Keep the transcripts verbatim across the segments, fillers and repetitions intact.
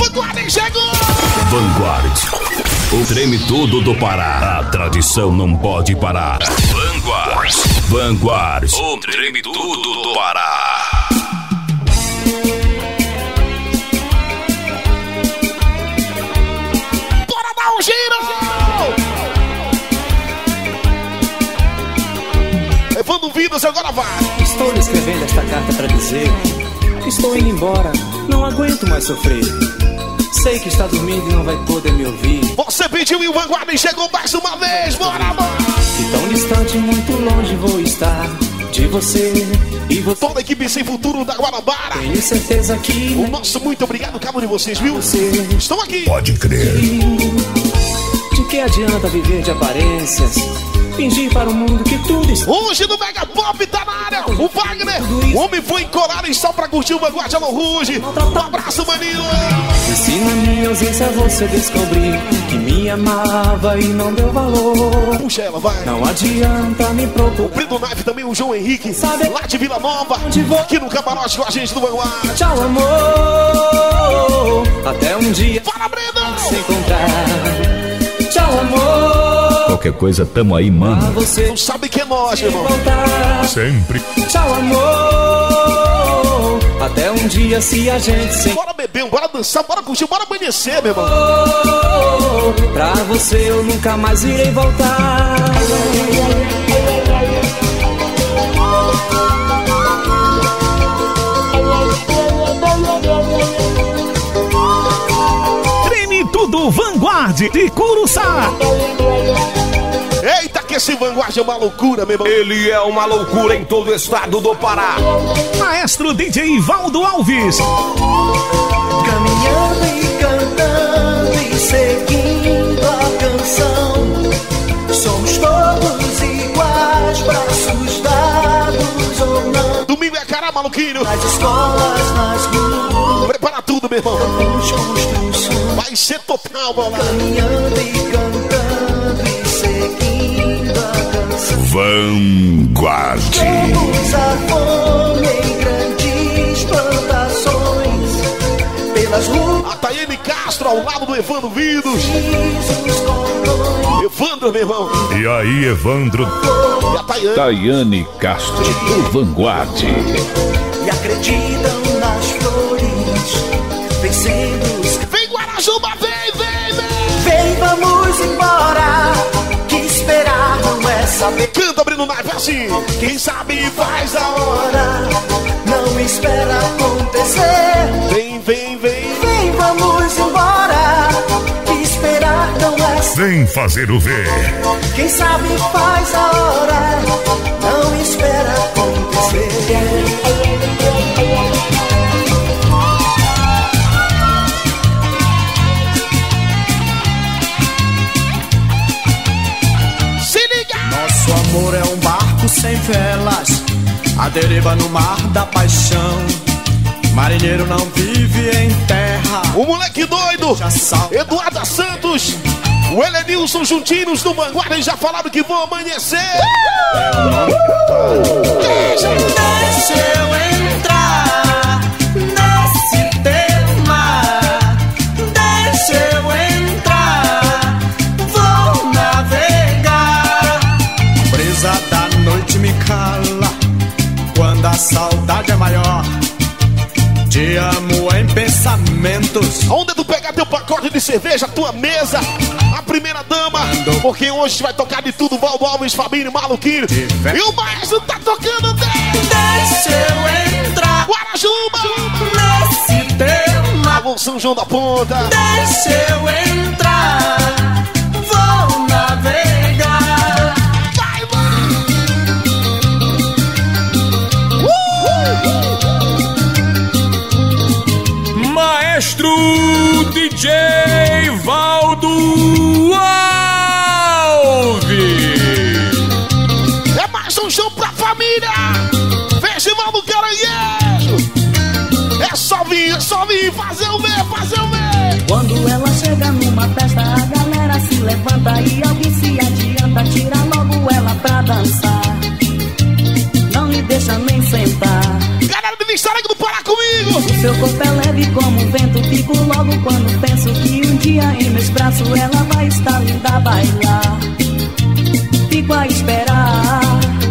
Vanguarda chegou! Vanguard, o treme tudo do Pará. A tradição não pode parar. Vanguard, Vanguard, o treme tudo do Pará. Bora dar um giro! Levando vidas, agora vai! Estou lhe escrevendo esta carta pra dizer que estou indo embora, não aguento mais sofrer. Sei que está dormindo e não vai poder me ouvir. Você pediu e o Vanguarda chegou mais uma vez, bora, bora! E tão distante, muito longe vou estar de você e você. Toda a equipe Sem Futuro da Guanabara. Tenho certeza que o nosso muito obrigado, cada um de vocês, viu? Você estão aqui. Pode crer. De que adianta viver de aparências? Fingir para o mundo que tudo está... Hoje no Mega Pop tá na área. O Wagner, o homem foi encorar em só pra curtir o Vanguarda Alô Ruge. Um abraço, maninho. E se na minha ausência você descobrir que me amava e não deu valor, puxa ela, vai. Não adianta me procurar. O Brito Knife também, o João Henrique, sabe lá de Vila Nova, aqui no camarote com a gente do Vanguarda. Tchau, amor. Até um dia. Fala, Breno. Se encontrar. Tchau, amor. Qualquer coisa, tamo aí, mano. Ah, você não sabe que é nós, irmão. Sempre. Tchau, amor. Até um dia se a gente se... Bora beber, bora dançar, bora curtir, bora amanhecer, meu irmão. Pra você eu nunca mais irei voltar. Treme tudo Vanguard de Curuçá. Eita, que esse Vanguarda é uma loucura, meu irmão. Ele é uma loucura em todo o estado do Pará. Maestro D J Valdo Alves. Caminhando e cantando e seguindo a canção. Somos todos iguais, braços dados ou não. Domingo é cara, maluquinho. Nas escolas, nas ruas. Prepara tudo, meu irmão. Construções. Vai ser total, bola. Caminhando e cantando e seguindo a canção. Vanguard. Somos a fome em grandes plantações. Pelas ruas. A Tayane Castro ao lado do Evandro Vidos. Evandro, meu irmão. E aí, Evandro? E a Tayane. Tayane Castro do Vanguard. E acreditam nas flores, vencendo os... Vem, Guarajuba, vem, vem, vem. Vem, vamos embora. Que esperar não é saber. Canta, abrindo naipe assim. Quem sabe faz a hora. Não espera acontecer. Vem, vem, vem. Vem, vamos embora. Que esperar não é saber. Vem fazer o ver. Quem sabe faz a hora. Não espera acontecer. Nosso amor é um barco sem velas, a deriva no mar da paixão. Marinheiro não vive em terra. O moleque doido, Eduardo Santos, o Helenilson juntinhos do Vanguarda e já falaram que vão amanhecer. Deixa eu entrar nesse tema. Deixa eu entrar. Vou navegar. Brisa da noite me cala quando a saudade é maior. Te amo em pensamentos. Onde tu pegar teu pacote de cerveja, tua mesa, a primeira dama, porque hoje vai tocar de tudo, Valdo Alves, Fabinho, Maluquinho. E o Maestro tá tocando dele. Deixa eu entrar Guarajuba nesse tema. Alô, São João da Ponta. Deixa eu entrar. Vou navegar. Vai, vai. Uh! Maestro D J Valdo Alves. É mais um show pra família. Festival do Caranguejo. É só vir, é só vir, fazer o ver, fazer o ver. Quando ela chega numa festa, a galera se levanta e alguém se adianta, tira logo ela pra dançar. Não me deixa nem sentar. Galera do Ministério do Pará comigo. O seu corpo é leve como o vento Fico logo quando penso que um dia em meus braços ela vai estar linda a bailar. Fico a esperar.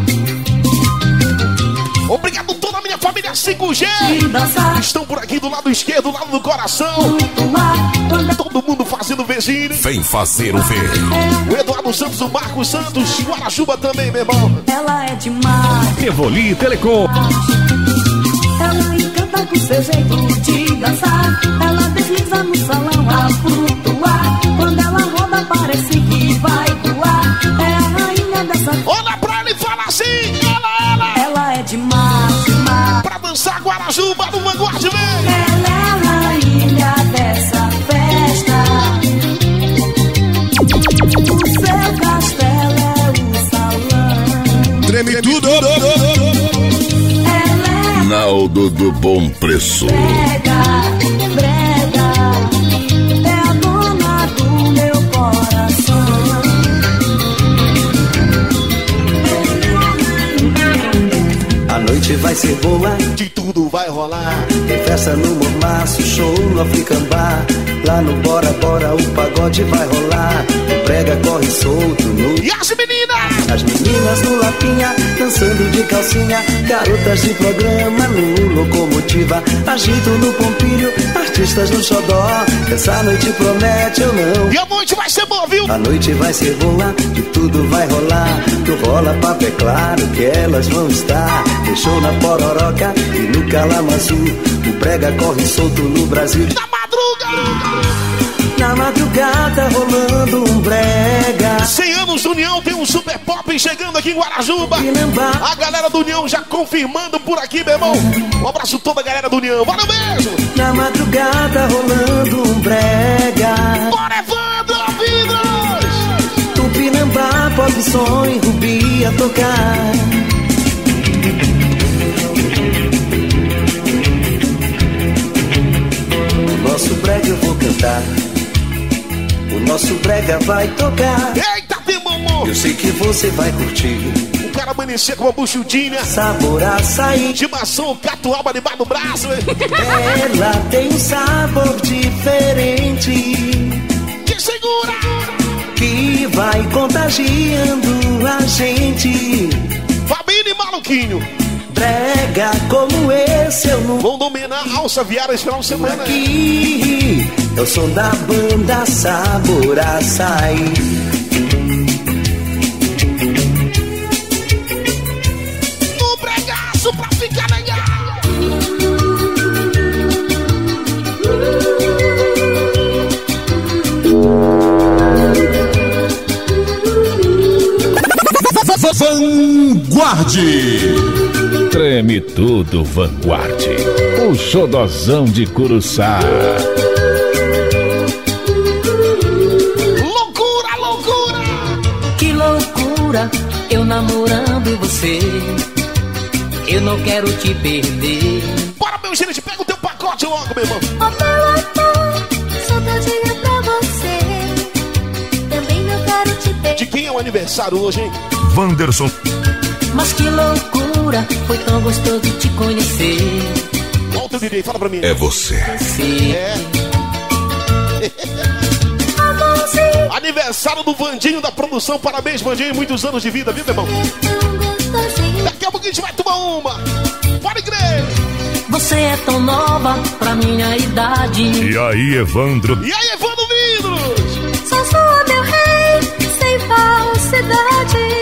Obrigado toda a minha família cinco G. Estão por aqui do lado esquerdo, do lado do coração. Todo mundo fazendo vizinho. Vem fazer o ver. O Eduardo Santos, o Marcos Santos, Guarajuba também, meu irmão. Ela é demais. Evoli Telecom. Ela encanta com seu jeito de dançar. Ela desliza no salão a flutuar. Quando ela roda parece que vai voar. É a rainha dessa... Olha pra ele e fala assim. Ela, ela. Ela é demais, demais. Pra dançar Guarajuba no Vanguard, vem. Ela é a rainha dessa festa. O seu castelo é o salão. Treme tudo. Naldo do Bom Preço. Brega, brega, é a dona do meu coração. A noite vai ser boa, de tudo vai rolar. tem festa no Mormaço, show no African Bar. Lá no Bora Bora o pagode vai rolar. O brega corre solto no... E as meninas? As meninas no Lapinha, dançando de calcinha. Garotas de programa no Locomotiva. Agito no Pompilho, artistas no Xodó. Essa noite promete ou não. E a noite vai ser boa, viu? A noite vai ser boa, e tudo vai rolar. Tu rola papo, é claro que elas vão estar. Deixou na Pororoca e no Calamaçu. O brega corre solto no Brasil. Na madruga! Na madrugada rolando um brega. cem anos do União, tem um super pop chegando aqui em Guarajuba. A galera do União já confirmando por aqui, meu irmão. Um abraço a toda a galera do União. Valeu, beijo! Na madrugada rolando um brega. Bora, Evandro Vidros! Tupinambá, pop som e Rubi a tocar. O nosso brega eu vou cantar. O nosso brega vai tocar. Eita, tem mamô! Eu sei que você vai curtir. O cara amanhecer com uma buchudinha. Sabor açaí. De maçã, catuaba debaixo do braço, hein? Ela tem um sabor diferente. Que segura! Que vai contagiando a gente. Fabinho e Maluquinho. Brega como esse eu não... Vão dominar a alça viária esse final de semana. Aqui é o som da banda Sabor Açaí. No bregaço pra ficar legal. Vanguard. Treme tudo, Vanguard. O xodozão de Curuçá. Loucura, loucura. Que loucura, eu namorando você. Eu não quero te perder. Bora, meu gente, pega o teu pacote logo, meu irmão. Oh, meu amor, saudadinha pra você. Também não quero te perder. De quem é o aniversário hoje, hein? Wanderson. Mas que loucura, foi tão gostoso te conhecer. Volta, D J, fala pra mim. É você. Sim. É. Aniversário do Vandinho da produção. Parabéns, Vandinho. Muitos anos de vida, viu, meu irmão? Daqui a pouco a gente vai tomar uma. Pode crer. Você é tão nova pra minha idade. E aí, Evandro? E aí, Evandro Vidros? Só sou meu rei, sem falsidade.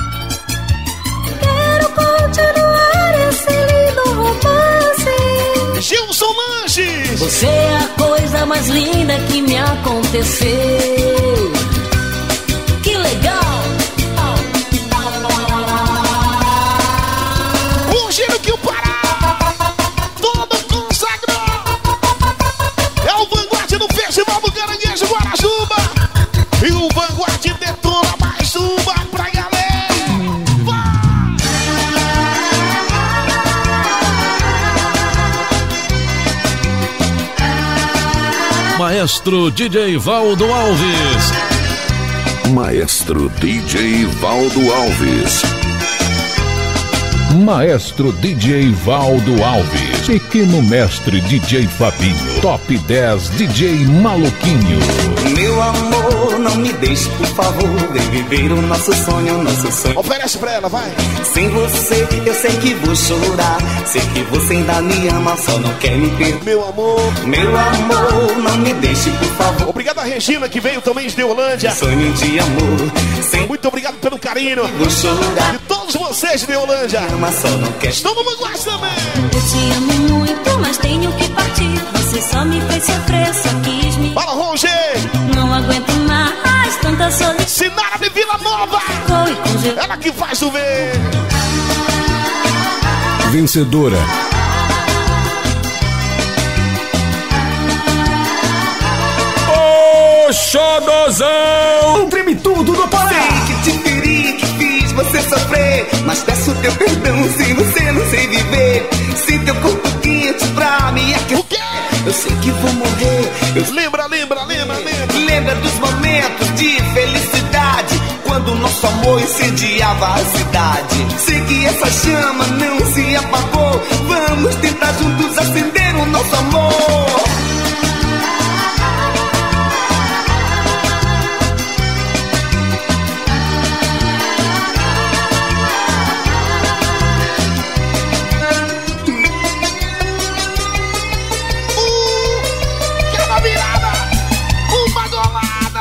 Quero continuar esse lindo romance. Gilson Lanches. Você é a coisa mais linda que me aconteceu. Que legal. O giro que o Pará todo consagrou. É o Vanguard no Festival do Caranguejo Guarajuba. E o Vanguard detona mais uma pra galera. Maestro D J Valdo Alves. Maestro D J Valdo Alves. Maestro D J Valdo Alves. Pequeno Mestre D J Fabinho. Top dez D J Maluquinho. Meu amor, não me deixe, por favor. Vem viver o nosso sonho, nosso sonho. Oferece pra ela, vai. Sem você, eu sei que vou chorar. Sei que você ainda me ama, só não quer me perder. Meu amor, meu amor, não me deixe, por favor. Obrigado a Regina, que veio também de Deolândia. Sonho de amor. Sem Muito obrigado pelo carinho. Vou chorar. E todos vocês de Deolândia. Ama, só não quer. Estão no Vanguard também. Eu te amo muito, mas tenho que partir. Você só me fez sofrer, só quis me... Fala, Roger. Não aguento mais tanta solidão. Sinara de Vila Nova. Ficou e congelou. Ela que faz o ver. Vencedora. Ô, xodozão! Treme tudo do Pará. Sei que te feri, que fiz você sofrer, mas peço teu perdão se você não sei viver. Se teu corpo quente pra me aquecer, O quê? eu sei que vou morrer. Eu Lembra, lembra, lembra, lembra. lembra dos momentos de felicidade, quando nosso amor incendiava a cidade. Sei que essa chama não se apagou. Vamos tentar juntos acender o nosso amor. Uma virada, uma golada.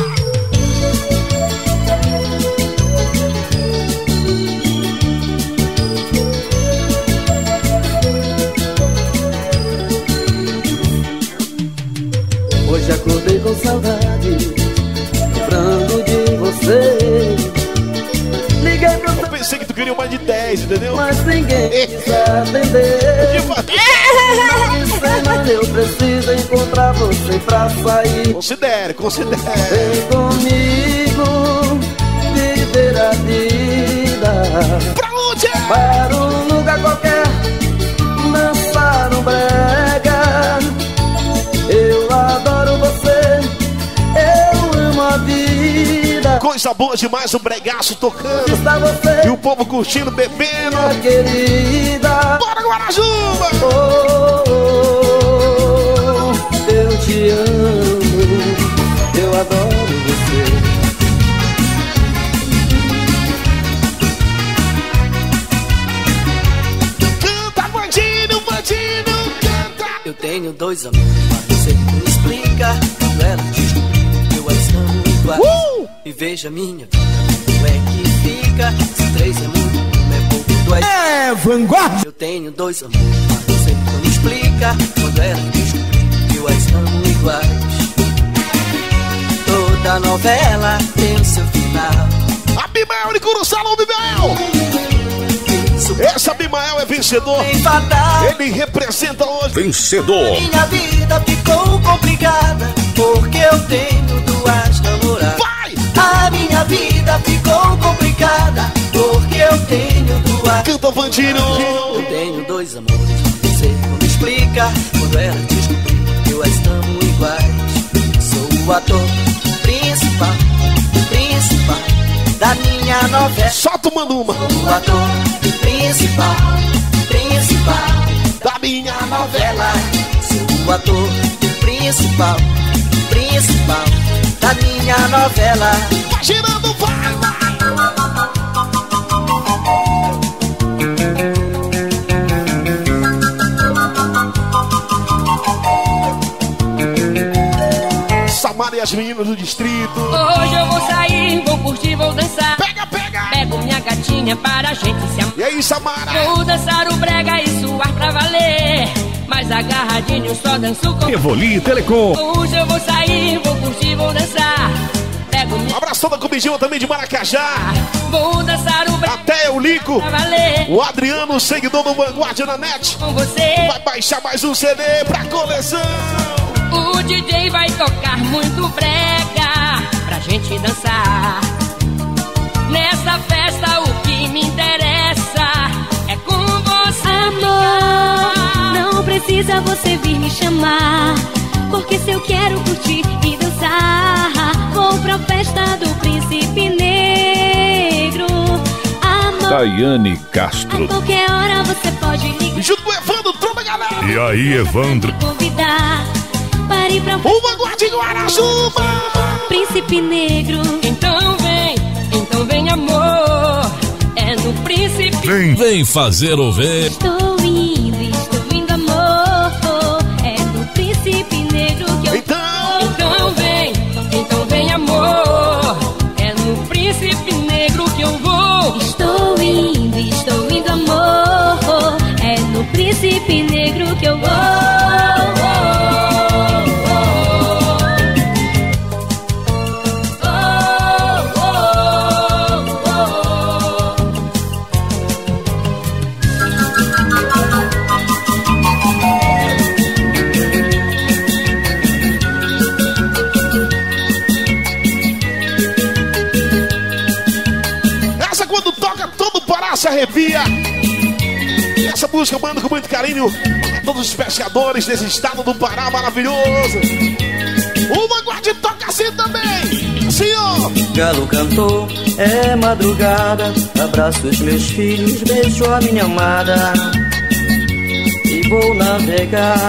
Hoje acordei com saudade, lembrando de você. Liguei pro Eu pensei que tu queria mais de dez, entendeu? mas ninguém quis atender. Mas eu preciso encontrar você pra sair. Considere, considere. Vem comigo viver a vida. Pra onde? Para um lugar qualquer, dançar um brega. Eu adoro você, eu amo a vida. Coisa boa demais, o bregaço tocando. Está você, E o povo curtindo, bebendo. minha querida. Bora, Guarajuba! Oh, oh, oh, eu te amo, eu adoro você. Canta, bandinho, bandinho, canta! Eu tenho dois amores, mas você me explica. Quando ela descobriu que eu as amo igual. Uh! E veja minha vida, como é que fica. Se três é muito, um é pouco, dois É Vanguard. Eu tenho dois amores, mas você me explica. Quando ela descobriu que eu as amo iguais. Toda novela tem o seu final. Abimael de Curuçala, Abimael! Esse Abimael é vencedor. Tem fatal. Ele representa hoje. Vencedor. Minha vida ficou complicada, porque eu tenho duas namoradas. Vai! A minha vida ficou complicada, porque eu tenho duas. Canta, bandinho! Eu tenho dois amores, você não me explica. Quando ela descobriu que eu as amo iguais. Sou o ator principal, principal da minha novela. Solta uma numa. Sou o ator principal, principal Da minha novela. Sou o ator principal, principal da minha novela. Vai girando, vai, vai! Samara e as meninas do distrito. Hoje eu vou sair, vou curtir, vou dançar. Pega, pega! Pego minha gatinha para a gente se amar. E aí, Samara? Vou dançar o brega e suar pra valer. Mas agarradinho só danço com... Evoli Telecom. Hoje eu vou sair, vou curtir, vou dançar. Pego minha... Abraço toda a comidinha também de Maracajá. Vou dançar o brega Até o Lico. pra valer. O Adriano, seguidor do Vanguard na net. Com você, Vai baixar mais um C D pra coleção. o D J vai tocar muito brega pra gente dançar. Nessa festa o que me interessa é com você. Amor, não precisa você vir me chamar, porque se eu quero curtir e dançar, vou pra festa do Príncipe Negro. Amor, Daiane a Castro. qualquer hora você pode ligar. Junto com o Evandro, tromba galera. E aí, Evandro? Convidar para ir pra O Vanguard Guarajuba. Príncipe Negro. Então vem, então vem amor. É no Príncipe. Vem, vem fazer o ver. Estou indo, estou indo amor. É no Príncipe Negro que eu Então, Então vem, então vem amor. É no Príncipe Negro que eu vou. Estou indo, estou indo amor. É no Príncipe Negro que eu vou. essa quando toca, todo o Pará se arrepia. Essa música eu mando com muito carinho a todos os pescadores desse estado do Pará maravilhoso. O Vanguard toca assim também. Assim, ó. Galo cantou, é madrugada. Abraço os meus filhos, beijo a minha amada. E vou navegar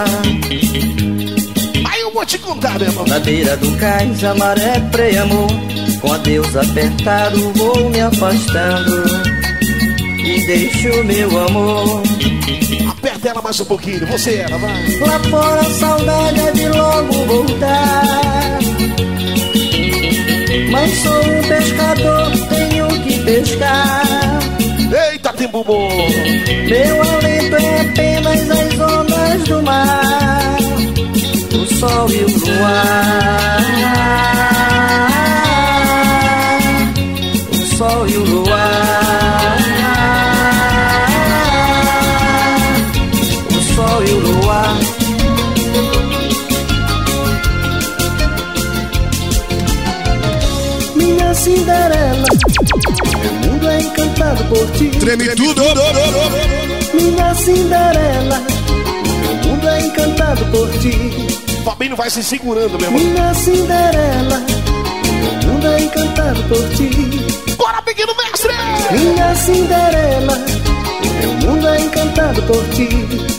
Aí eu vou te contar, meu irmão. na beira do cais, a maré freia, amor. Com adeus apertado, vou me afastando e deixo meu amor. Aperta ela mais um pouquinho, você ela, vai. Lá fora a saudade é de logo voltar. Mas sou um pescador, tenho que pescar. Eita, tempo bom. Meu alento é apenas as ondas do mar, o sol e o luar. O sol e o luar. O sol e o luar. Minha Cinderela, meu mundo é encantado por ti. Treme tudo. Minha Cinderela, meu mundo é encantado por ti. Fabinho vai se segurando, meu irmão. Minha Cinderela, meu mundo é encantado por ti. Bora, pequeno mestre! Minha Cinderela, meu mundo é encantado por ti.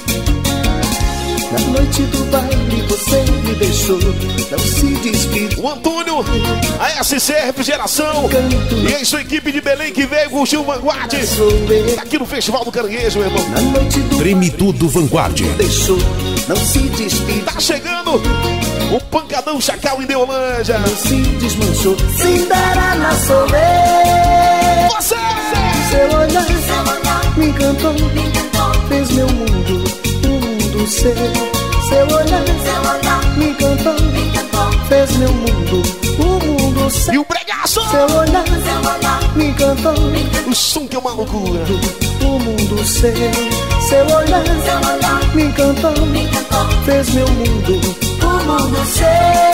Na noite do baile você me deixou, não se despediu. O Antônio, a S C Refrigeração e a sua equipe de Belém que veio curtir o Vanguard. Tá aqui no Festival do Caranguejo, meu irmão. Na noite do Treme tudo Vanguard. baile deixou, não se despediu. Tá chegando o Pancadão Chacal em Deolândia. Não se desmanchou. Cinderela Soleil. Você! Seu olhar me encantou, fez meu mundo, um mundo seu. Seu olhar me encantou, fez meu mundo, um mundo seu. E o Bregaço! Seu olhar me encantou, O som que é uma loucura. um mundo seu. Seu olhar me encantou, fez meu mundo, um mundo seu.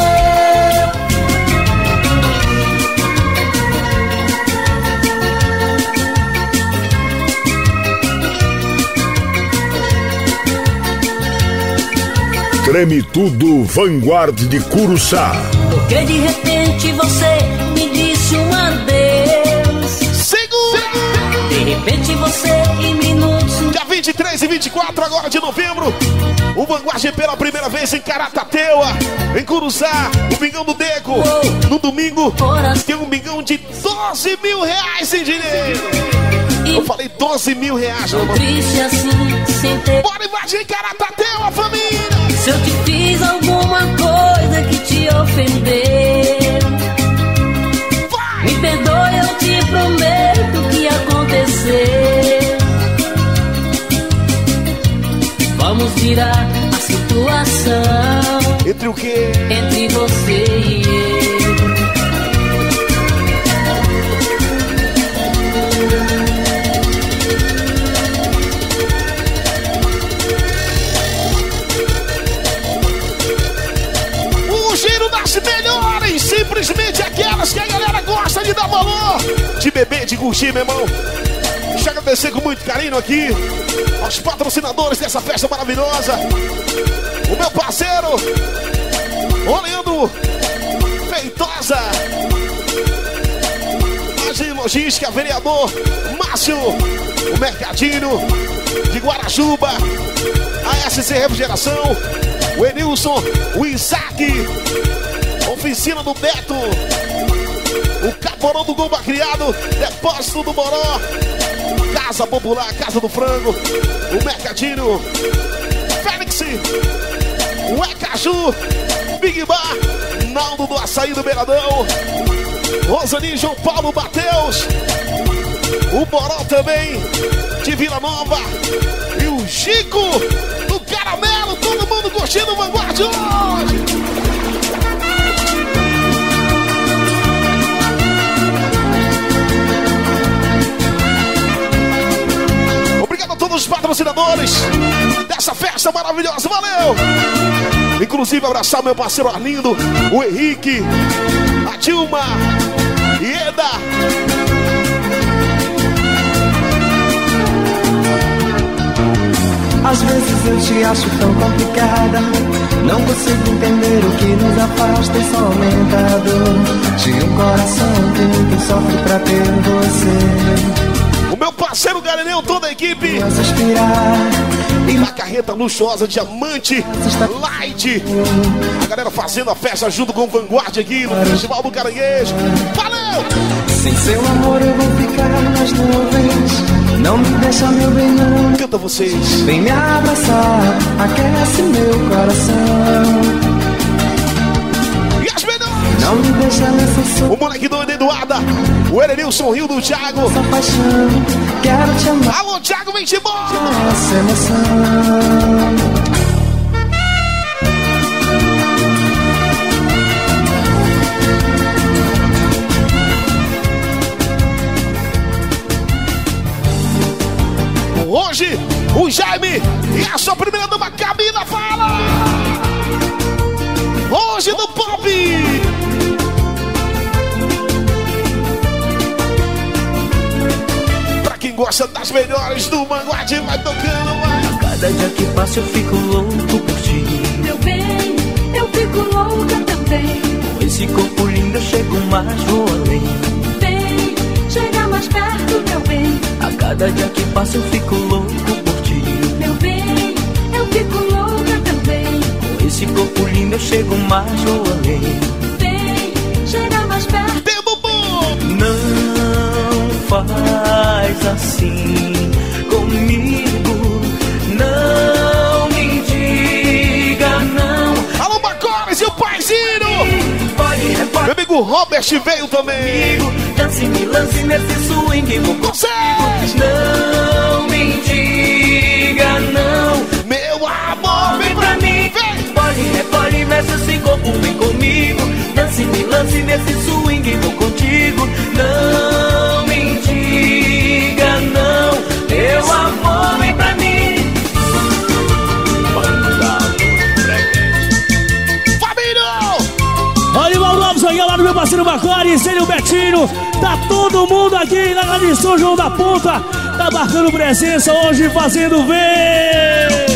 Treme tudo Vanguard de Curuçá. Porque de repente você me disse um adeus. Segura! De repente você em minutos. Dia vinte e três e vinte e quatro agora de novembro, o Vanguard pela primeira vez em Caratateua, em Curuçá, o Bingão do Deco. No domingo tem um bingão de doze mil reais em dinheiro. Eu falei doze mil reais, meu irmão. Triste assim, sem ter. Bora invadir Caratateua, família! Se eu te fiz alguma coisa que te ofendeu, Vai! me perdoe, eu te prometo que aconteceu. Vamos virar a situação Entre o quê? entre você e eu. O giro das melhores, simplesmente aquelas que a galera gosta de dar valor, de beber, de curtir, meu irmão. Deixa eu agradecer com muito carinho aqui aos patrocinadores dessa festa maravilhosa. O meu parceiro, o Leandro Feitosa, a de logística, vereador Márcio, o Mercadinho de Guarajuba, a S C Refrigeração, o Enilson, o Isaac, oficina do Beto, o Caporão do Gomba Criado, depósito do Moró, Casa Popular, Casa do Frango, o Mercadinho, Félix, o Ecaju, Big Bar, Naldo do Açaí do Beiradão, Rosani, João Paulo, Mateus, o Boró também, de Vila Nova, e o Chico do Caramelo, todo mundo curtindo o Vanguardia hoje. Obrigado a todos os patrocinadores dessa festa maravilhosa, valeu! Inclusive abraçar meu parceiro Arlindo, o Henrique, a Dilma, Ieda. Às vezes eu te acho tão complicada, não consigo entender o que nos afasta e só aumenta a dor de um coração que ninguém sofre pra ter você. O meu parceiro Galileu, toda a equipe. E na carreta luxuosa, Diamante, Light. A galera fazendo a festa junto com o Vanguardia aqui no Festival do Caranguejo. Valeu! Sem seu amor eu vou ficar nas nuvens. Não me deixa, meu bem, não. Canta vocês. Vem me abraçar, aquece meu coração. Não me deixa nessa sua. O moleque doido Eduarda, o Erenilson Rio do Thiago. Essa paixão, quero te amar. Alô, Thiago, vem te embora. Essa emoção. Hoje, o Jaime e a sua primeira dama Camila fala. Hoje no Pop. Pra quem gosta das melhores do Vanguardia, vai tocando, vai. Cada dia que passa eu fico louco por ti. Meu bem, eu fico louca também. Com esse corpo lindo eu chego mais, vou além. Vem, chega mais perto, meu bem. A cada dia que passa eu fico louco por ti. Meu bem, eu fico louca também. Com esse corpo lindo eu chego mais, vou além. Vem, chega mais perto. Tempo bom! Não faz assim comigo. Não me diga não. Alô, Bacores e o Paizinho! Pode reparar. Meu amigo Robert veio também. Dance, me lance nesse swing. Vou Vocês! Não me diga não. Meu amor, vem pra mim, vem! Pode, repole, mexe esse corpo, vem comigo. Dance, me lance nesse swing, vou contigo. Não me diga não. Meu amor, vem pra mim. Animal Novos aí, lá do meu parceiro Bacores, ele e o Betinho. Tá todo mundo aqui na Grande São João da Ponta. Tá marcando presença hoje, fazendo ver.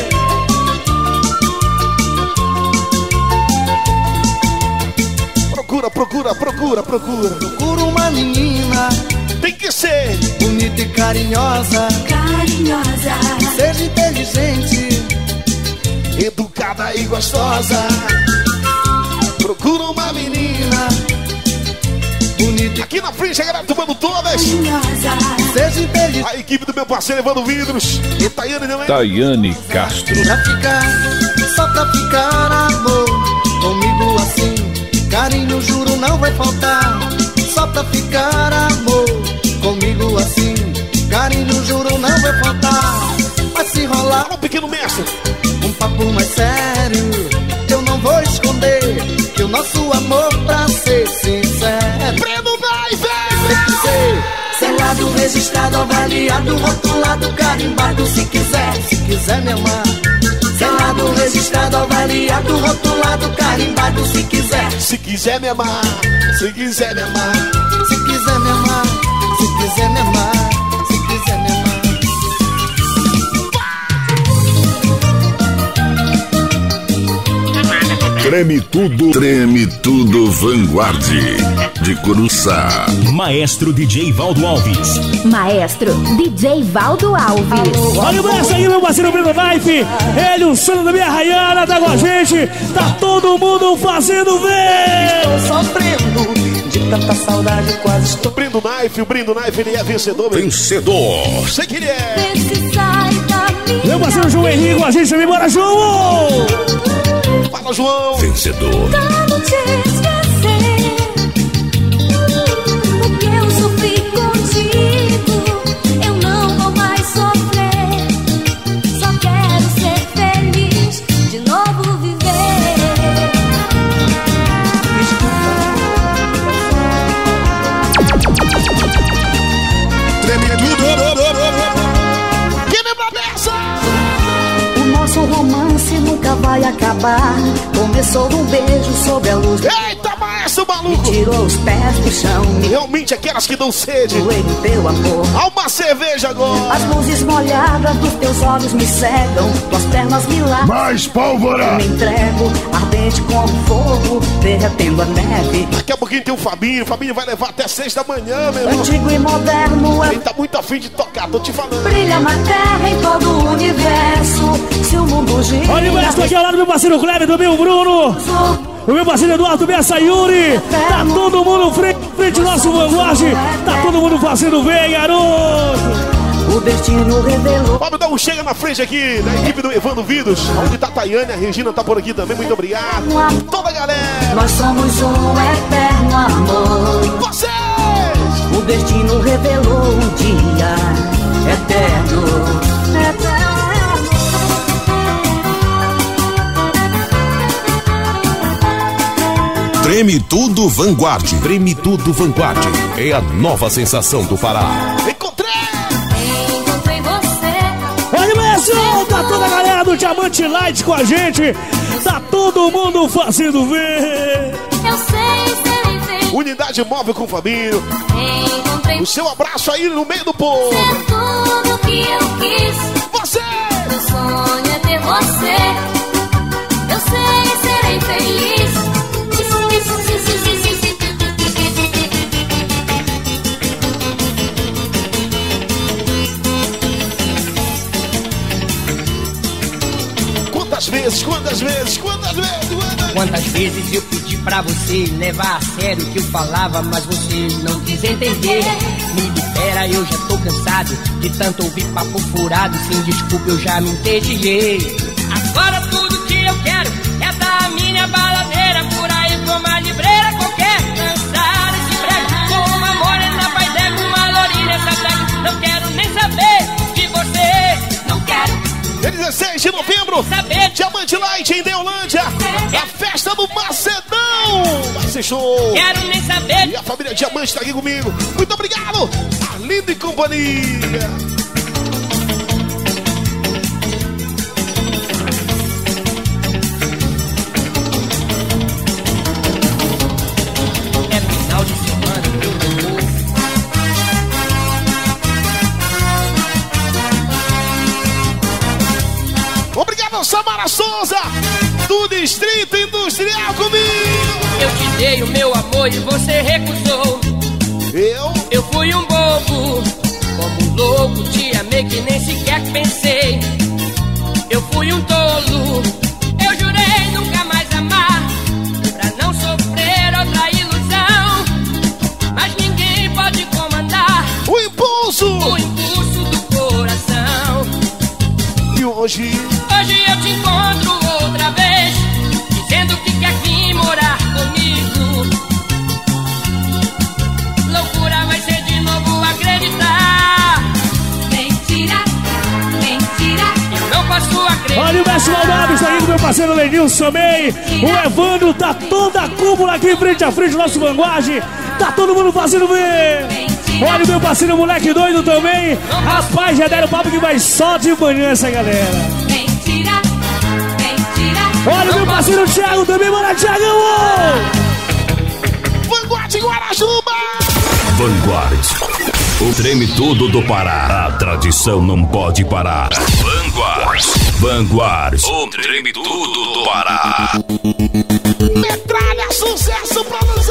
Procura, procura, procura, procura. Procura uma menina Tem que ser bonita e carinhosa, Carinhosa, seja inteligente, educada e gostosa. Procura uma menina bonita aqui na frente, a galera tomando todas. carinhosa. seja inteligente. A equipe do meu parceiro levando vidros. E Tayane também. Tayane Castro. Pra ficar, só pra ficar, amor, comigo assim, carinho juro não vai faltar. Só pra ficar, amor, comigo assim, carinho juro não vai faltar. Mas se rolar Alô, pequeno mestre. um papo mais sério, eu não vou esconder que o nosso amor, pra ser sincero, Breno vai, tem velho. que ser selado, registrado, avaliado, rotulado, carimbado, se quiser, se quiser me amar. Selado, registrado, avaliado, rotulado, carimbado, se quiser. Se quiser me amar, se quiser me amar. Se quiser me amar, se quiser me amar, se quiser me amar. Treme tudo, treme tudo Vanguard de Curuçá. Maestro D J Valdo Alves. Maestro D J Valdo Alves. Olha o braço aí, meu parceiro Breno Knife. Ele, o sono da minha Rayana, tá com a gente. Tá todo mundo fazendo ver. Estou sofrendo de tanta saudade, quase estou. Brindo Knife, o Brindo Knife, ele é vencedor. Vencedor. Sei que ele é. Meu parceiro João Henrique, a gente também, bora, João! Fala, João! Vencedor. Como te esquecer? O que eu sofri contigo, eu não vou mais sofrer. Só quero ser feliz, de novo viver. Treme tudo! Que lembra dessa? O nosso romance nunca vai acabar. Começou um beijo sob a luz. Eita, maestro maluco! Tirou os pés do chão. Me Realmente aquelas que dão sede. doei no teu amor. Há uma cerveja agora. As luzes molhadas dos teus olhos me cegam. Tuas pernas me lavam. Mais pólvora. Me entrego, ardente como fogo, derretendo a neve. Daqui a pouquinho tem o Fabinho. O Fabinho vai levar até seis da manhã, meu irmão. Antigo e moderno, Ele tá muito afim de tocar, tô te falando. brilha na terra em todo o universo. Se o mundo gira. Olha o braço aqui ao lado do meu parceiro Kleber, do meu Bruno. O meu parceiro Eduardo Bessa Yuri. Tá todo mundo frente, frente ao nosso Vanguard. Tá todo mundo fazendo ver, garoto. O destino revelou. Vamos dar um chega na frente aqui da equipe do Evandro Vidos. Onde tá a Tayane, a Regina tá por aqui também. Muito obrigado. Toda a galera. Nós somos um eterno amor. Vocês! O destino revelou um dia eterno. Treme tudo Vanguard. Treme tudo Vanguard. É a nova sensação do Pará. Encontrei! Encontrei você. Olha, mesmo, tá toda a galera do Diamante Light com a gente. Tá todo mundo fazendo ver. Eu sei ser infeliz. Unidade móvel com o Fabinho. Encontrei O seu abraço aí no meio do povo. ser tudo que eu quis. Você! Meu sonho é ter você. Eu sei ser infeliz. Quantas vezes, quantas vezes, quantas vezes, quantas... Quantas vezes eu pedi pra você levar a sério o que eu falava, mas você não quis entender. Me libera, eu já tô cansado de tanto ouvir papo furado. Sem desculpa eu já me entediei. Agora tudo que eu quero é dar a minha baladeira por aí, tomar livreira qualquer. Dançar esse brega com uma morena, faz é com uma lourinha, essa brega. Não quero nem saber de você. Não quero dezesseis de novembro, saber. Diamante Light em Deolândia. A festa do Macedão. Vai ser show. Quero nem saber. E a família Diamante tá aqui comigo. Muito obrigado, Arlindo e companhia. É final de semana, eu não vou. Obrigado, Samara Souza, do Distrito Industrial comigo. Eu te dei o meu amor e você recusou. Eu? Eu fui um bobo, como um louco, te amei que nem sequer pensei. Eu fui um tolo, eu jurei nunca mais amar, pra não sofrer outra ilusão. Mas ninguém pode comandar o impulso, o impulso do coração. E hoje... Hoje eu te encontro outra vez, dizendo que quer vir morar comigo. Loucura vai ser de novo acreditar. Mentira, mentira, eu não posso acreditar. Olha o mestre Maldado, está aí com meu parceiro Lenilson também. O Evandro tá toda a cúpula aqui frente a frente do nosso Vanguard. Tá todo mundo fazendo ver. Olha o meu parceiro Moleque Doido também. Rapaz, já deram papo que vai só de manhã essa galera. Mentira, mentira. Olha o meu parceiro Thiago também, bora Thiagão! Vanguard Guarajuba! Vanguard. O treme tudo do Pará. A tradição não pode parar. Vanguard. Vanguard, o treme tudo do Pará. Metralha, sucesso pra você.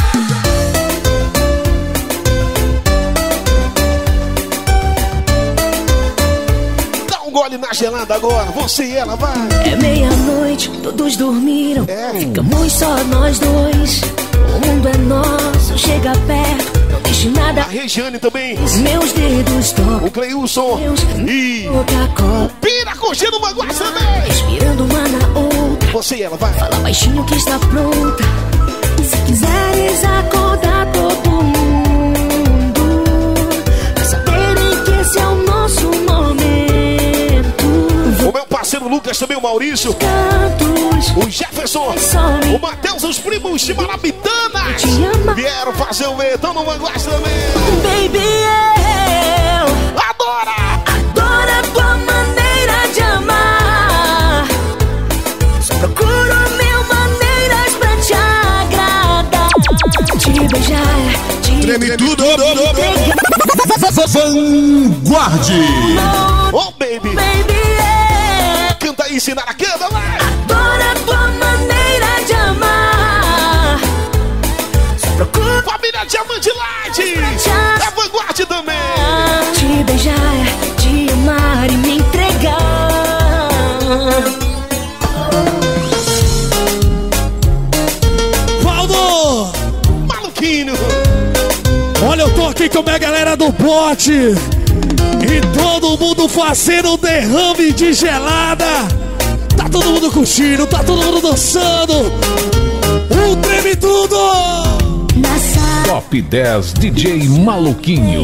Dá um gole na gelada agora, você e ela, vai. É meia-noite, todos dormiram. É. Ficamos só nós dois. O mundo é nosso, chega perto. Não deixe nada. A Regiane também. Meus dedos tocam. O Cleilson. Meus E Coca-Cola. Pira curtindo uma guarda também. Respirando uma na outra. Você e ela, vai. Fala baixinho que está pronta. Se quiseres acordar todo mundo, pra saberem que esse é o nosso momento. O meu parceiro Lucas, também o Maurício. Cantos, O Jefferson. O Matheus, os primos de Marabitana. Vieram fazer o verão no Vanguard também. baby, eu Adora! adoro a tua maneira de amar. Só procuro mil maneiras pra te agradar. Te beijar, te Treme tudo. Vanguard. Oh, baby. baby, eu Canta aí, Sinara, canta, vai. adoro a tua maneira de amar. Só procuro Família Diamante Light. É Vanguard também. te beijar, te amar e me entregar. Valdo! Maluquinho. Olha, eu tô aqui com a minha galera do bote. E todo mundo fazendo um derrame de gelada. Tá todo mundo curtindo, tá todo mundo dançando. O treme tudo! Na sala Top dez D J Maluquinho.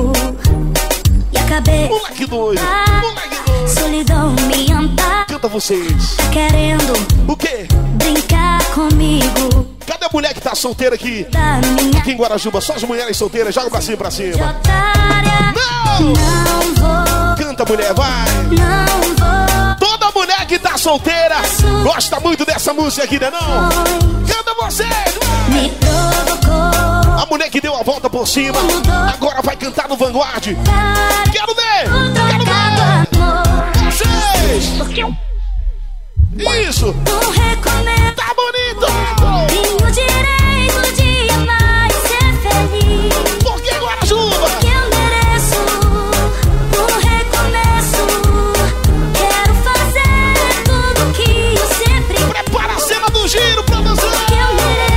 e acabei. Moleque doido. Moleque doido. Solidão me anda. Canta vocês. Querendo O quê? brincar comigo. Cadê a mulher que tá solteira aqui? Da minha Aqui em Guarajuba, só as mulheres solteiras. Joga pra cima, pra cima. otária. Não! Não vou, Canta, mulher, vai. não vou. Toda mulher que tá solteira gosta muito dessa música aqui, né não? Canta vocês, vai. Me provocou. A mulher que deu a volta por cima agora vai cantar no Vanguard. Para Quero ver! o Quero trocado ver! amor. Vocês! Porque eu Isso! não recomendo. Tá bonito! Tenho o direito de amar e ser feliz. Por que Guarajuba? Que eu mereço um recomeço. Quero fazer tudo que eu sempre Prepara a cena do giro pra você! que eu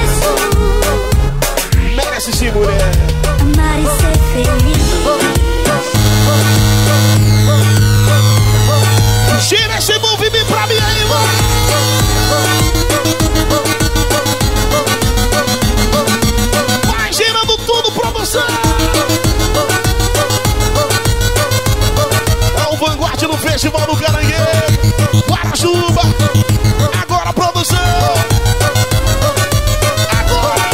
mereço. Merece sim, mulher! Amar e ser feliz. Gira esse movimento pra mim aí, mano! Vai girando tudo, produção! É o Vanguard no Festival do Caranguejo, Guarajuba! Agora, produção! Agora!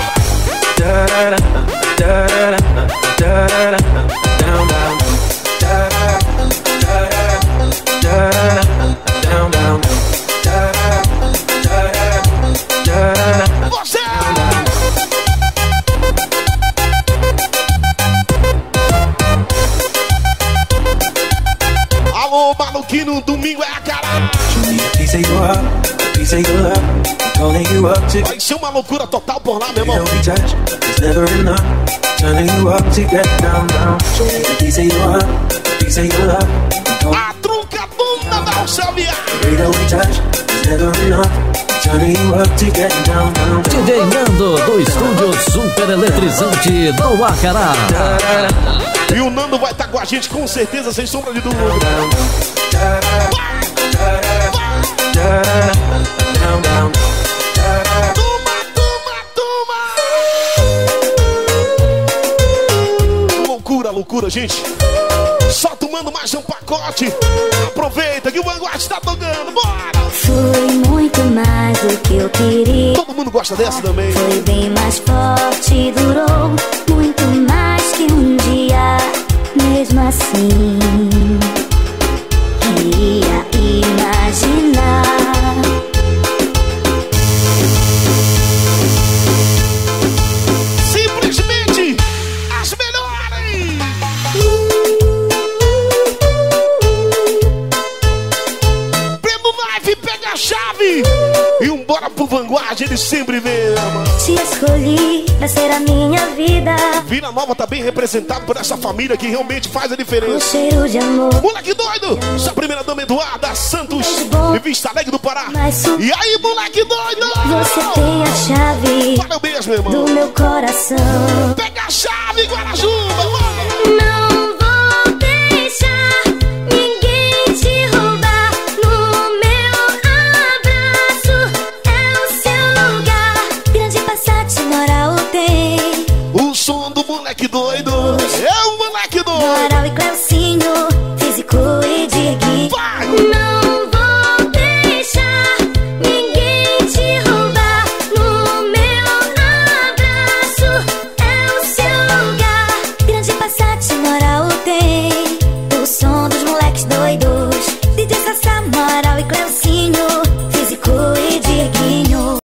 Você! Alô, maluquinho, domingo é a cara! Vai ser uma loucura total por lá, meu irmão! A truncadona da Alcevia! D J Nando do estúdio super eletrizante do Acará. E o Nando vai estar com a gente com certeza, sem sombra de dúvida. Toma, toma, toma! Loucura, loucura, gente. Só tomando mais um pacote. Aproveita que o Vanguard está tocando. Bora! Foi muito mais do que eu queria. Todo mundo gosta dessa também. Foi bem mais forte, durou muito mais que um dia. Mesmo assim, queria imaginar. Simplesmente as melhores! de sempre mesmo. Te escolhi pra ser a minha vida. Vila Nova tá bem representado por essa família que realmente faz a diferença. Um cheiro de amor. Moleque doido, sua primeira dama Eduarda Santos, de Vista Alegre do Pará. E aí, moleque doido? Você tem a chave. Valeu mesmo, meu irmão. Do meu coração. Pega a chave, Guarajuba. Não vou deixar ninguém te roubar. No meu abraço é o seu lugar. Grande Passat, Moral tem. O som do moleque doido.